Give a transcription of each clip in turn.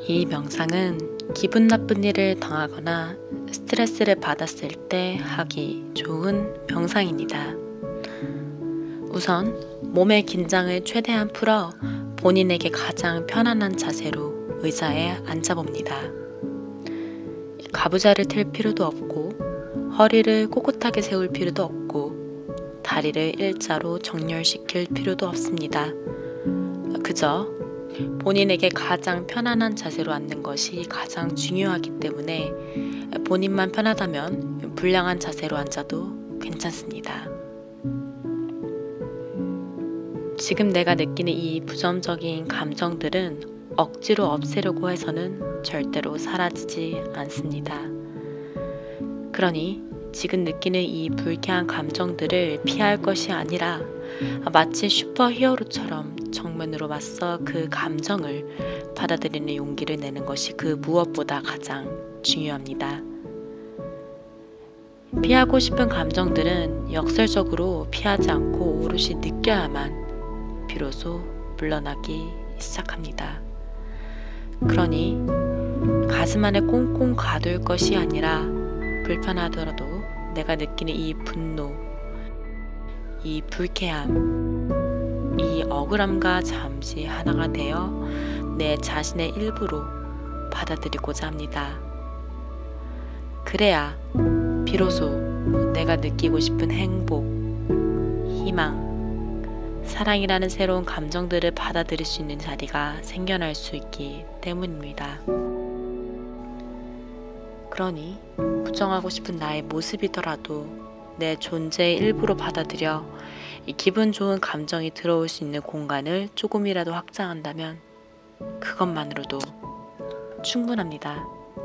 이 명상은 기분 나쁜 일을 당하거나 스트레스를 받았을 때 하기 좋은 명상입니다. 우선 몸의 긴장을 최대한 풀어 본인에게 가장 편안한 자세로 의자에 앉아봅니다. 가부좌를 틀 필요도 없고 허리를 꼿꼿하게 세울 필요도 없고 다리를 일자로 정렬시킬 필요도 없습니다. 그저 본인에게 가장 편안한 자세로 앉는 것이 가장 중요하기 때문에 본인만 편하다면 불량한 자세로 앉아도 괜찮습니다. 지금 내가 느끼는 이 부정적인 감정들은 억지로 없애려고 해서는 절대로 사라지지 않습니다. 그러니 지금 느끼는 이 불쾌한 감정들을 피할 것이 아니라 마치 슈퍼히어로처럼 정면으로 맞서 그 감정을 받아들이는 용기를 내는 것이 그 무엇보다 가장 중요합니다. 피하고 싶은 감정들은 역설적으로 피하지 않고 오롯이 느껴야만 비로소 물러나기 시작합니다. 그러니 가슴 안에 꽁꽁 가둘 것이 아니라 불편하더라도 내가 느끼는 이 분노, 이 불쾌함, 이 억울함과 잠시 하나가 되어 내 자신의 일부로 받아들이고자 합니다. 그래야 비로소 내가 느끼고 싶은 행복, 희망, 사랑이라는 새로운 감정들을 받아들일 수 있는 자리가 생겨날 수 있기 때문입니다. 그러니 부정하고 싶은 나의 모습이더라도 내 존재의 일부로 받아들여 이 기분 좋은 감정이 들어올 수 있는 공간을 조금이라도 확장한다면 그것만으로도 충분합니다.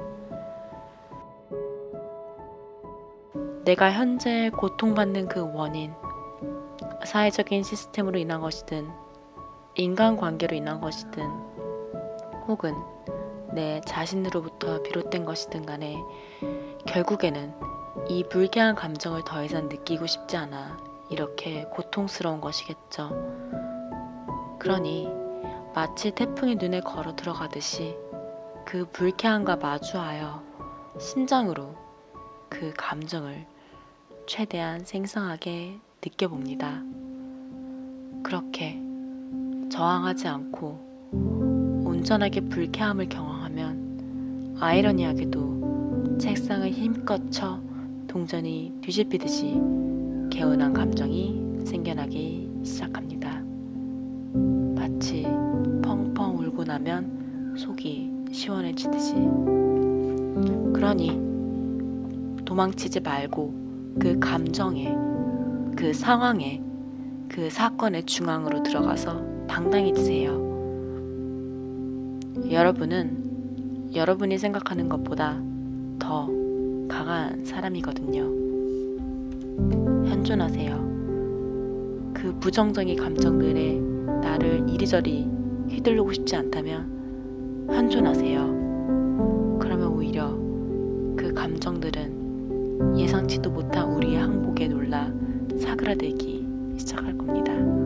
내가 현재 고통받는 그 원인, 사회적인 시스템으로 인한 것이든 인간관계로 인한 것이든 혹은 내 자신으로부터 비롯된 것이든 간에 결국에는 이 불쾌한 감정을 더 이상 느끼고 싶지 않아 이렇게 고통스러운 것이겠죠. 그러니 마치 태풍이 눈에 걸어 들어가듯이 그 불쾌함과 마주하여 심장으로 그 감정을 최대한 생생하게 느껴봅니다. 그렇게 저항하지 않고 온전하게 불쾌함을 경험하면 아이러니하게도 책상을 힘껏 쳐 동전이 뒤집히듯이 개운한 감정이 생겨나기 시작합니다. 마치 펑펑 울고 나면 속이 시원해지듯이. 그러니 도망치지 말고 그 감정에, 그 상황에, 그 사건의 중앙으로 들어가서 당당해지세요. 여러분은 여러분이 생각하는 것보다 더 강한 사람이거든요. 현존하세요. 그 부정적인 감정들에 나를 이리저리 휘둘르고 싶지 않다면 현존하세요. 그러면 오히려 그 감정들은 예상치도 못한 우리의 항복에 놀라 사그라들기 시작할 겁니다.